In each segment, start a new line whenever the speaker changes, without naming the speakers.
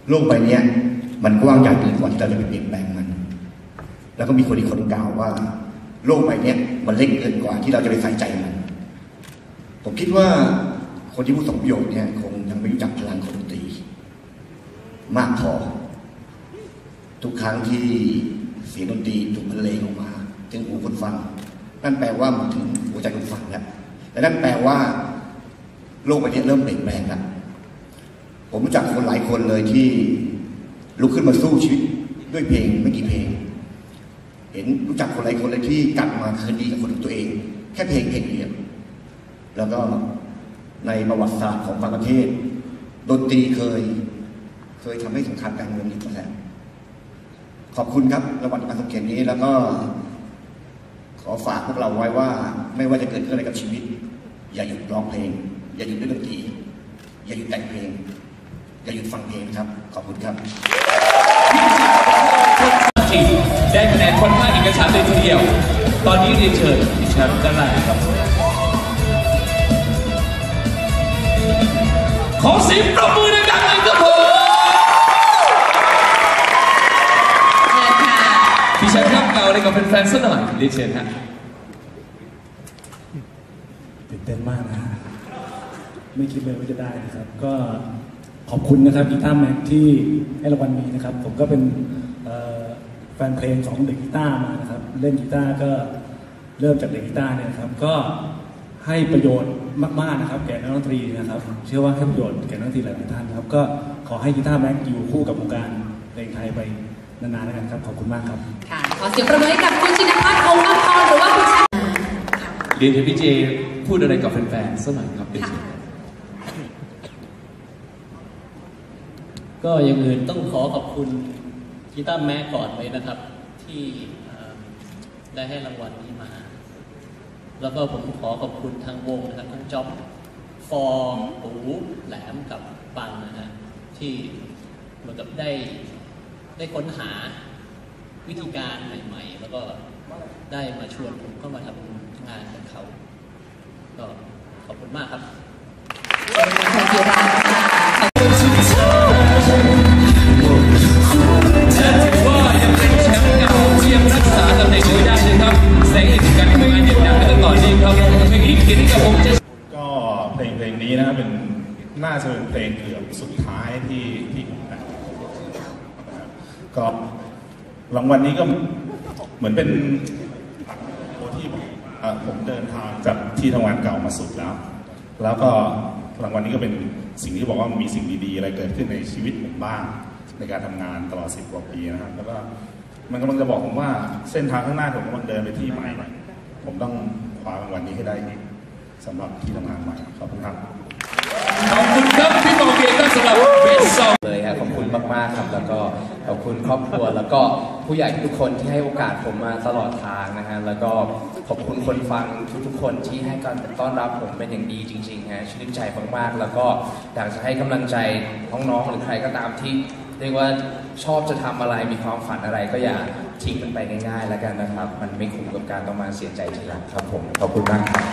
โลกใบนี้มันกว้างใหญ่เกินกว่าที่เราจะไปเปลี่ยนแปลงมันแล้วก็มีคนอีกคนกล่าวว่าโลกใบนี้มันเล็กเกินกว่าที่เราจะไปใส่ใจมันผมคิดว่าคนที่พูดสองประโยคเนี่ยคงยังไม่รู้จักพลังของดนตรีมากพอทุกครั้งที่เสียงดนตรีถูกบรรเลงออกมาถึงหูคนฟังนั่นแปลว่ามันถึงหัวใจคนฟังแล้วและนั่นแปลว่าโลกใบนี้เริ่มเปลี่ยนแปลงแล้วผมรู้จักคนหลายคนเลยที่ลุกขึ้นมาสู้ชีวิตด้วยเพลงไม่กี่เพลงเห็นรู้จักคนหลายคนเลยที่กลับมาคืนดีกับคนของตัวเองแค่เพลงเดียวแล้วก็ในประวัติศาสตร์ของประเทศดนตรีเคยทำให้สงครามการเมืองนี้ก็แล้วขอบคุณครับรางวัลการสังเกตนี้แล้วก็ขอฝากพวกเราไว้ว่าไม่ว่าจะเกิดอะไรกับชีวิตอย่าหยุดร้องเพลงอย่าหยุดเล่นดนตรีอย่าหยุดแต่งเพลงอย่าหยุดฟังเพลงครับขอบคุณครับ
ได้คะแนนค่อนข้างเอกฉันท์เลยทีเดียวตอนนี้เรียนเชิญดิฉันด้านล่างครับขอเสียงปรบมือดังๆเลยครับผมดิฉันครับเก่าเลยกับแฟนๆสักหน่อยเรียนเชิญฮะ
ตื่นเต้นมากนะไม่คิดเลยว่าจะได้นะครับก็ขอบคุณนะครับกีตาร์แม็กที่ให้รางวัลนี้นะครับผมก็เป็นแฟนเพลงของเด็กกีตาร์มานะครับเล่นกีตาร์ก็เริ่มจากเด็กกีตาร์เนี่ยครับก็ให้ประโยชน์มากๆนะครับแก่นักดนตรีนะครับเชื่อว่าให้ประโยชน์แก่นักดนตรีหลายท่านครับก็ขอให้กีตาร์แม็กอยู่คู่กับวงการเพลงไทยไปนานๆแล้วกันครับขอบคุณมากครับ
ค่ะขอเสียงปรบมือให้กับคุณชินภัทร องค์อัมพรหรือว่าคุณแชมป์
เรียนเชิญพี่เจพูดอะไรกับแฟนๆสักหน่อยครับเป็นเชิญ
ก็อย่างอื่นต้องขอขอบคุณกีตาร์แม็กก่อนเลยนะครับที่ได้ให้รางวัลนี้มาแล้วก็ผมขอขอบคุณทางวงนะครับทั้งจ๊อบฟอร์ปูแหลมกับปังนะฮะที่เหมือนกับได้ค้นหาวิธีการใหม่ๆแล้วก็ได้มาชวนผมเข้ามาทำงานกับเขาก็ขอบคุณมากครับ
ว่ายังเป็นแชมป์เก่าที่ยังรักษาตำแหน่งไว้ได้เลยครับแสงแห่งการทำงานอย่างหนักและต่อเนื่องครับเพลงนี้เขียนกับผม
ก็เพลงนี้นะครับเป็นน่าจะเป็นเพลงเกือบสุดท้ายที่ก็รางวัลนี้ก็เหมือนเป็นที่ผมเดินทางจากที่ทำงานเก่ามาสุดแล้วก็รางวัลนี้ก็เป็นสิ่งที่บอกว่ามันมีสิ่งดีๆอะไรเกิดขึ้นในชีวิตผมบ้างในการทำงานตลอด10 กว่าปีนะครับแล้วก็มันกำลังจะบอกผมว่าเส้นทางข้างหน้าผมกำลังเดินไปที่ใหม่ผมต้องคว้ารางวัลนี้ให้ได้สำหรับที่ทำงานใหม่ขอบคุณครับ
ขอบคุณครับพี่โมเกตสำหรับเบสซอง
เลยครับขอบคุณมากๆครับแล้วก็ขอบคุณครอบครัวแล้วก็ผู้ใหญ่ทุกคนที่ให้โอกาสผมมาตลอดทางนะฮะแล้วก็ขอบคุณคนฟังทุกๆคนที่ให้การต้อนรับผมเป็นอย่างดีจริงๆฮะชื่นใจมากๆแล้วก็อยากจะให้กำลังใจน้องๆหรือใครก็ตามที่เรียกว่าชอบจะทำอะไรมีความฝันอะไรก็อย่าทิ้งมันไปง่ายๆแล้วกันนะครับมันไม่คุ้มกับการต้องมาเสียใจทีหลังครับผมขอบคุณมากครับ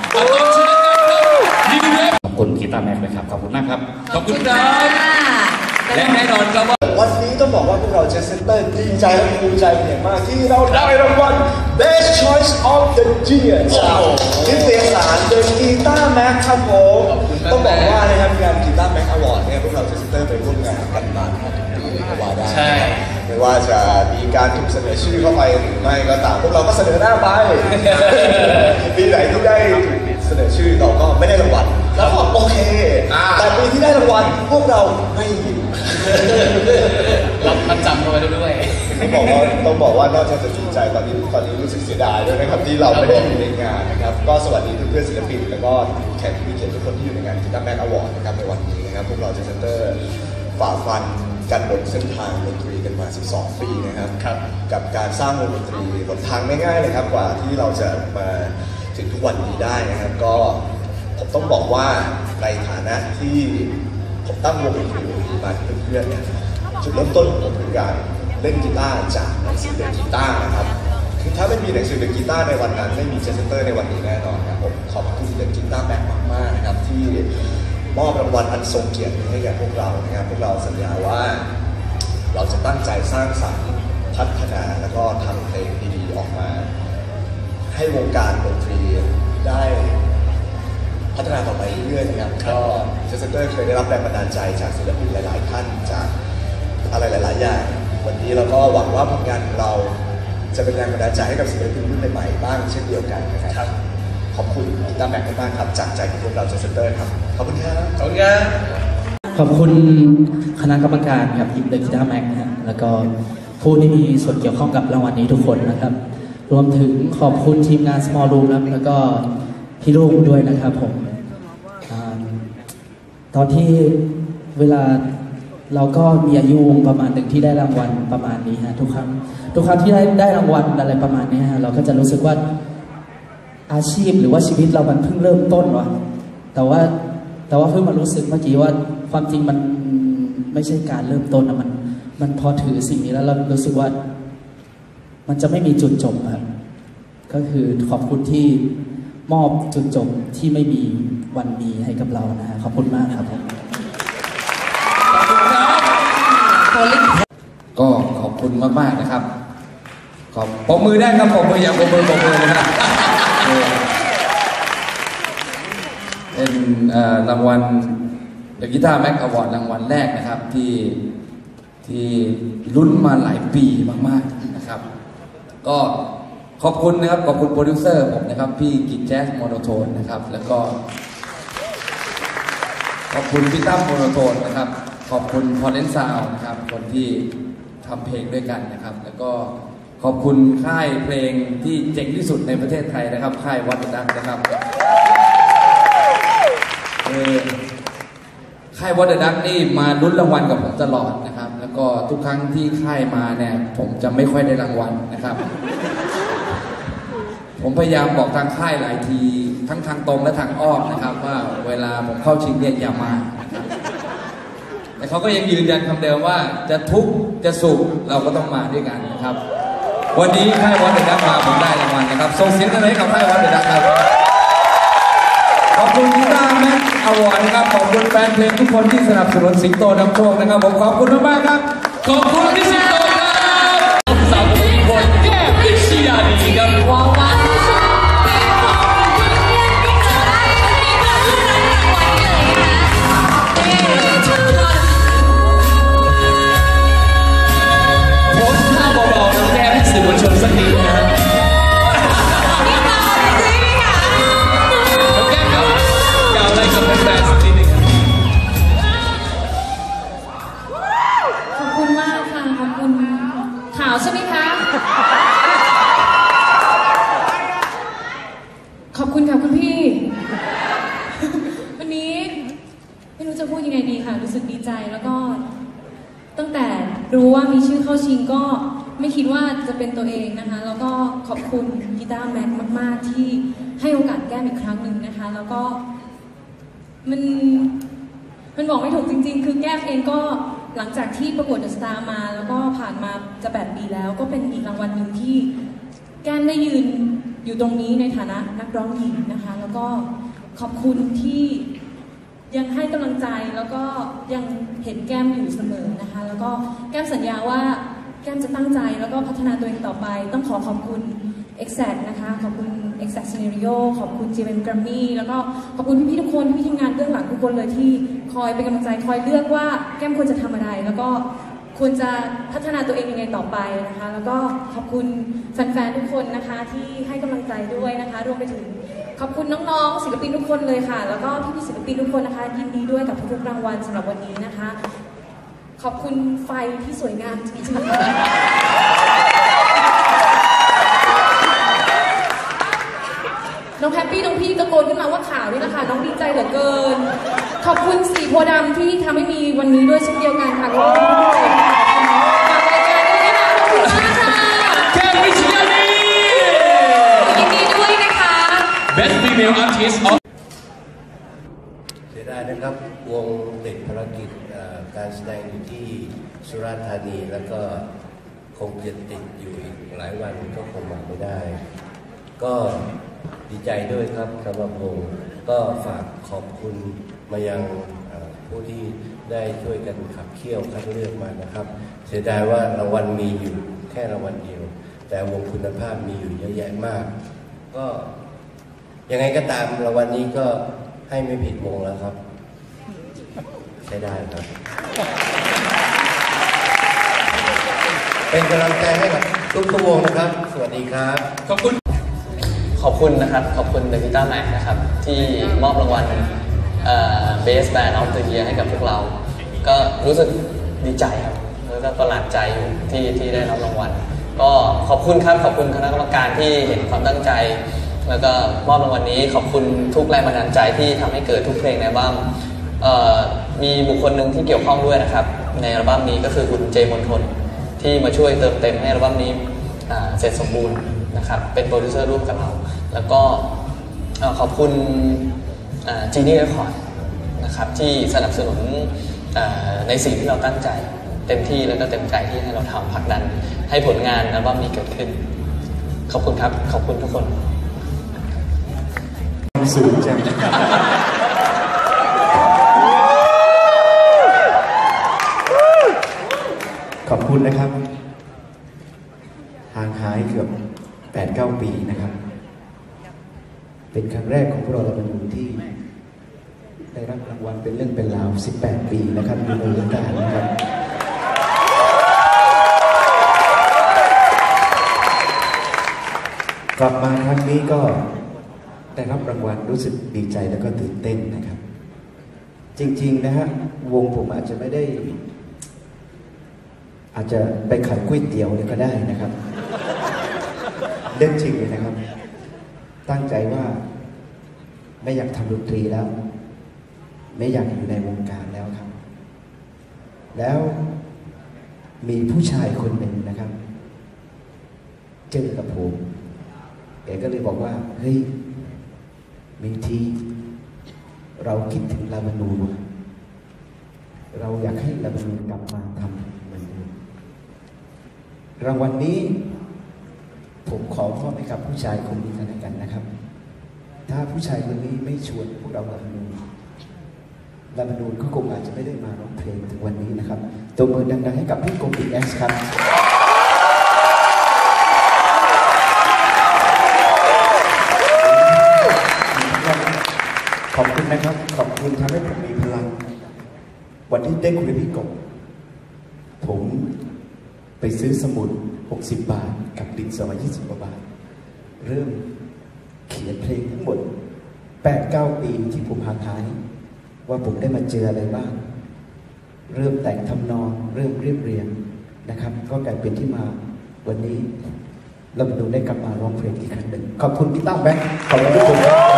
ขอบคุณกีตาร์แม็กเลยครับขอบคุณมากครับ
ขอบคุณครับและแน่นอนครับว่า
วันนี้ต้องบอกว่าพวกเราเจสเซนเตอร์ดีใจและภูมิใจเป็นอย่างมากที่เราได้รางวัล Best Choice of the Year จากนิตยสารโดยกีตาร์แม็กครับผมต้องบอกว่านะครับงานกีตาร์แม็กอวอร์ดเนี่ยพวกเราเจสเซนเตอร์ไปร่วมงานกันมาทุกปีเลยก็ว่าได้ไม่ว่าจะมีการถูกเสนอชื่อเข้าไปหรือไม่ก็ตามพวกเราก็เสนอหน้าไปปีไหนที่ได้เสนอชื่อเราก็ไม่ได้รางวัลแล้วก็โอเคแต่ปีที่ได้รางวัลพวกเราไม่อยู่
รับมันจำเอาไว้ด้วย
ต้องบอกว่านอกจากจะภูมิใจตอนนี้รู้สึกเสียดายด้วยนะครับที่เราไม่ได้อยู่ในงานนะครับก็สวัสดีเพื่อนศิลปินแล้วก็แขกผู้มีเกียรติทุกคนที่อยู่ในงานกีตาร์แม็กอวอร์ดนะครับในวันนี้นะครับพวกเราเจสเซนเตอร์ฝ่าฟันกันบนเส้นทางดนตรีกันมา12 ปีนะครับกับการสร้างวงดนตรีบนทางไม่ง่ายเลยครับกว่าที่เราจะมาถึงทุกวันนี้ได้นะครับก็ผมต้องบอกว่าในฐานะที่ผมตั้งวงดนตรีมาเพื่อนๆเนี่ยจุดเริ่มต้นของผมคือการเล่นกีตาร์จากหนังสือเด็กกีตาร์นะครับคือถ้าไม่มีหนังสือเด็กกีตาร์ในวันนั้นไม่มีเจสเซนเตอร์ในวันนี้แน่นอนครับผมขอบคุณเด็กกีตาร์แม็กมากๆนะครับที่มอบรางวัลอันทรงเกียรติให้แก่พวกเรานะครับพวกเราสัญญาว่าเราจะตั้งใจสร้างสรรค์พัฒนาแล้วก็ทำเพลงดีๆออกมาให้วงการดนตรีได้พัฒนาต่อไปเรื่อยๆนะครับก็เจสเตอร์เคยได้รับแรงบันดาลใจจากศิลปินหลายๆท่านจากอะไรหลายๆอย่างวันนี้เราก็หวังว่าผลงานของเราจะเป็นแรงบันดาลใจให้กับศิลปินรุ่นใหม่ๆบ้างเช่นเดียวกันนะครับขอบคุณกีตาร์แม็กมากๆครับจากใจของพวกเราเจสเตอร์ครับขอบคุณครับขอบคุณครับ
ขอบคุณคณะกรรมการครับยิมเดอะกีตาร์แม็กนะฮะแล้วก็ผู้ที่มีส่วนเกี่ยวข้องกับรางวัลนี้ทุกคนนะครับรวมถึงขอบคุณทีมงาน Small Room นะแล้วก็พี่รุ่งด้วยนะครับผมตอนที่เวลาเราก็มีอายุวงประมาณหนึ่งที่ได้รางวัลประมาณนี้ฮะทุกครั้งที่ได้รางวัลอะไรประมาณนี้ฮะเราก็จะรู้สึกว่าอาชีพหรือว่าชีวิตเรามันเพิ่งเริ่มต้นวะแต่ว่าเพิ่งมารู้สึกเมื่อกี้ว่าความจริงมันไม่ใช่การเริ่มต้นนะมันพอถือสิ่งนี้แล้วเรารู้สึกว่ามันจะไม่มีจุดจบครับก็คือขอบคุณที่มอบจุดจบที่ไม่มีวันมีให้กับเรานะขอบคุณมากครับผม
ก็ขอบคุณมากๆนะครับขอบปรบมือได้ครับปรบมืออย่างปรบมือนะครับเป็นรางวัล The Guitar Mag Award รางวัลแรกนะครับที่ลุ้นมาหลายปีมากๆนะครับก็ขอบคุณนะครับขอบคุณโปรดิวเซอร์ผมนะครับพี่กิจแจ๊สโมโนโทนนะครับแล้วก็ขอบคุณพี่ตั้มโมโนโทนนะครับขอบคุณพอลเลนซาวนะครับคนที่ทำเพลงด้วยกันนะครับแล้วก็ขอบคุณค่ายเพลงที่เจ๋งที่สุดในประเทศไทยนะครับค่ายวัดดังนะครับค่ายวัดดังนี่มาลุ้นรางวัลกับผมตลอดนะครับแล้วก็ทุกครั้งที่ค่ายมาเนี่ยผมจะไม่ค่อยได้รางวัลนะครับผมพยายามบอกทางค่ายหลายทีทั้งทางตรงและทางอ้อมนะครับว่าเวลาผมเข้าชิงเนี่ยอย่ามานะครับแต่เขาก็ยังยืนยันคำเดิมว่าจะทุกข์จะสุขเราก็ต้องมาด้วยกันนะครับวันนี้ค่ายวัดดังมาผมได้รางวัลนะครับส่งเสียงอะไรกับค่ายวัดดังครับขอบคุณกีตาร์แม็กอวอร์ดนะครับขอบคุณแฟนเพลงทุกคนที่สนับสนุนสิงโตนำโชคนะครับผมขอบคุณมากๆครับ
ขอบคุณพี่สิงโตครับสาวผู้คนแก้พิชยานีครับว้าวสื่อมวลชนสักนิดนะฮะแก้มครับกล่าวอะไรกับแฟนๆสักนิดนึงครับ
ขอบคุณมากค่ะขอบคุณข่าวใช่ไหมคะขอบคุณค่ะคุณพี่วันนี้ไม่รู้จะพูดยังไงดีค่ะรู้สึกดีใจแล้วก็ตั้งแต่รู้ว่ามีชื่อเข้าชิงก็ไม่คิดว่าจะเป็นตัวเองนะคะแล้วก็ขอบคุณกีตาร์แม็กมากๆที่ให้โอกาสแก้มอีกครั้งหนึ่งนะคะแล้วก็มันบอกไม่ถูกจริงๆคือแก้มเองก็หลังจากที่ประกวดเดอะสตาร์มาแล้วก็ผ่านมาจะ8 ปีแล้วก็เป็นอีกรางวัลหนึ่งที่แก้มได้ยืนอยู่ตรงนี้ในฐานะนักร้องหญิงนะคะแล้วก็ขอบคุณที่ยังให้กำลังใจแล้วก็ยังเห็นแก้มอยู่เสมอนะคะแล้วก็แก้มสัญญาว่าแก้มจะตั้งใจแล้วก็พัฒนาตัวเองต่อไปต้องขอบคุณ Exact นะคะขอบคุณ Exact Scenario ขอบคุณ GMM Grammy แล้วก็ขอบคุณพี่ๆทุกคนที่ทำงานเบื้องหลังทุกคนเลยที่คอยเป็นกำลังใจคอยเลือกว่าแก้มควรจะทำอะไรแล้วก็ควรจะพัฒนาตัวเองยังไงต่อไปนะคะแล้วก็ขอบคุณแฟนๆทุกคนนะคะที่ให้กำลังใจด้วยนะคะรวมไปถึงขอบคุณน้องๆศิลปินทุกคนเลยค่ะแล้วก็พี่ๆศิลปินทุกคนนะคะยินดีด้วยกับทุกๆรางวัลสำหรับวันนี้นะคะขอบคุณไฟที่สวยงามจริงๆน้องแฮปปี้น้องพี่ตะโกนขึ้นมาว่าข่าวนี่แหละค่ะน้องดีใจเหลือเกินขอบคุณสีโพธิ์ดำที่ทำให้มีวันนี้ด้วยเช่นเดียวกันค่ะขอบคุณทุกคนฝากรายการด้วยนะคะขอบคุณมากค่ะ
แก้มพิชยานี
ยินดีด้วยนะคะ
Best Female Artist of
เสียดายนะครับวงติดภารกิจการแสดงอยู่ที่สุราษฎร์ธานีแล้วก็คงจะติดอยู่อีกหลายวันก็คงมาไม่ได้ก็ดีใจด้วยครับสำหรับวงก็ฝากขอบคุณมายังผู้ที่ได้ช่วยกันขับเคี่ยวคัดเลือกมานะครับเสียดายว่ารางวัลมีอยู่แค่รางวัลเดียวแต่วงคุณภาพมีอยู่เยอะแยะมากก็ยังไงก็ตามรางวัลนี้ก็ให้ไม่ผิดวงแล้วครับใช้ได้ครับเป็นกำลังใจให้กับทุกวงนะครับสวัสดีครับ
ขอบคุณ
นะครับขอบคุณ The Guitar Max นะครับที่มอบรางวัลBest Band of the Year ให้กับพวกเราก็รู้สึกดีใจครับแล้วก็ประหลาดใจอยู่ที่ได้รับรางวัลก็ขอบคุณครับขอบคุณคณะกรรมการที่เห็นความตั้งใจแล้วก็มอบรางวัลนี้ขอบคุณทุกแรงบันดาลใจที่ทำให้เกิดทุกเพลงในอัลบั้มมีบุคคลหนึ่งที่เกี่ยวข้องด้วยนะครับในอัลบั้มนี้ก็คือคุณเจมนทนที่มาช่วยเติมเต็มให้อัลบั้มนี้เสร็จสมบูรณ์นะครับเป็นโปรดิวเซอร์ร่วมกับเราแล้วก็ขอบคุณจีนี่เรคคอร์ดนะครับที่สนับสนุนในสิ่งที่เราตั้งใจเต็มที่แล้วก็เต็มใจที่ให้เราทำผลักดันให้ผลงานอัลบั้มนี้เกิดขึ้นขอบคุณครับขอบคุณทุกคน
สูงจังขอบคุณนะครับห่างหายเกือบ 8-9 ปีนะครับเป็นครั้งแรกของพวกเราเป็นวงที่ได้รับรางวัลเป็นเรื่องเป็นราว18 ปีนะครับอยู่ในวงการนะครับกลับมาครั้งนี้ก็ได้รับรางวัลรู้สึกดีใจแล้วก็ตื่นเต้นนะครับจริงๆนะฮะวงผมอาจจะไม่ได้อาจจะไปขายก๋วยเตี๋ยวเนี่ยก็ได้นะครับเรื่องจริงเลยนะครับตั้งใจว่าไม่อยากทำดนตรีแล้วไม่อยากอยู่ในวงการแล้วครับแล้วมีผู้ชายคนหนึ่งนะครับเจอกับผมแกก็เลยบอกว่าเฮ้ยบางทีเราคิดถึงลาบานูนเราอยากให้ลาบานูนกลับมาทำเหมือนเดิมรางวัลนี้ผมขอมอบให้กับผู้ชายคนนี้กันนะครับถ้าผู้ชายคนนี้ไม่ชวนพวกเราลาบานูนก็คงอาจจะไม่ได้มาร้องเพลงถึงวันนี้นะครับตัวมือดังๆให้กับพี่กงบิ๊กแอสครับขอบคุณนะครับขอบคุณทำให้ผมมีพลังวันที่ได้คุยกับพี่กบผมไปซื้อสมุด60 บาทกับดินสอ20 กว่าบาทเริ่มเขียนเพลงทั้งหมด 8-9 ปีที่ผมห่างหายว่าผมได้มาเจออะไรบ้างเริ่มแต่งทำนองเริ่มเรียบเรียงนะครับก็กลายเป็นที่มาวันนี้เราดูได้กลับมาร้องเพลงอีกครั้งหนึ่งขอบคุณพี่ตั้มแบงค์ขอบคุณทุกคน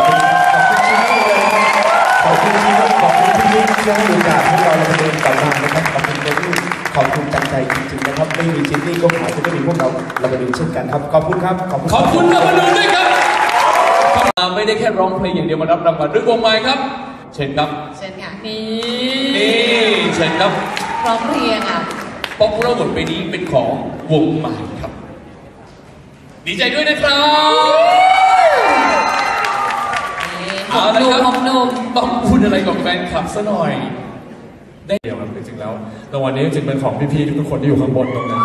ขอบคุณที่ให้โอกาสพวกเราเดินต่อมานะครับขอบคุณที่ขอบคุณจากใจจริงๆนะครับไม่มีจินนี่ก็อาจจะไม่มีพวกเรามาดูเช่นกันครับขอบคุณครับ
ขอบคุณเรามาดูด้วยครับไม่ได้แค่ร้องเพลงอย่างเดียวมารับรางวัลด้วยวงไม้ครับเชิญครับ
เชิญค่ะนี่
เชิญครับ
ร้องเพลงอ่ะ
ป๊อปปูล่าหมดไปนี้เป็นของวงไม้ครับดีใจด้วยนะครับเอาละครับต้องพูดอะไรกับแฟนคลับซะหน่อย
ได้เดียวครับจริงๆแล้วรางวัลนี้จริงๆเป็นของพี่ๆทุกคนที่อยู่ข้างบนตรงนั้น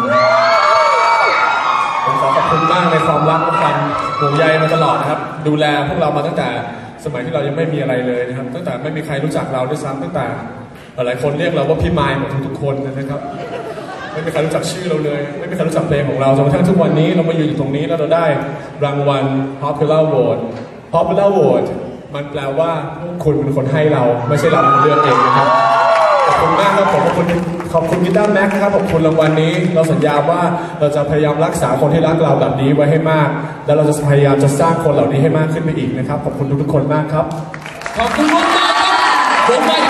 ผมขอบคุณมากในความรักความห่วงใยมาตลอดนะครับดูแลพวกเรามาตั้งแต่สมัยที่เรายังไม่มีอะไรเลยนะครับตั้งแต่ไม่มีใครรู้จักเราด้วยซ้ำตั้งแต่หลายคนเรียกเราว่าพี่ไมค์หมดทุกคนนะครับไม่มีใครรู้จักชื่อเราเลยไม่มีใครรู้จักเพลงของเราจนกระทั่งทุกวันนี้เรามาอยู่ตรงนี้แล้วเราได้รางวัล Popular Vote มันแปลว่าคุณเป็นคนให้เราไม่ใช่เราเลือกเองนะครับขอบคุณมากครับขอบคุณกีตาร์แม็กนะครับขอบคุณรางวัลนี้เราสัญญาว่าเราจะพยายามรักษาคนที่รักเราแบบนี้ไว้ให้มากแล้วเราจะพยายามจะสร้างคนเหล่านี้ให้มากขึ้นไปอีกนะครับขอบคุณทุกคนมากครับ
ขอบคุณมากครับ